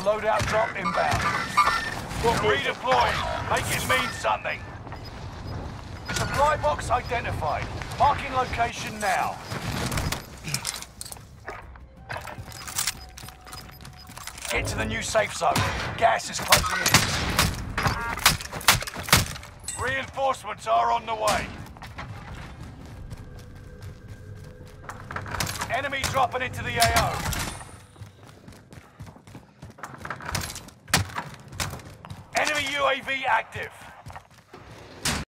loadout drop inbound. Redeploying. Make it mean something. Supply box identified. Marking location now. Get to the new safe zone. Gas is closing in. Reinforcements are on the way. Enemy dropping into the AO. Enemy UAV active.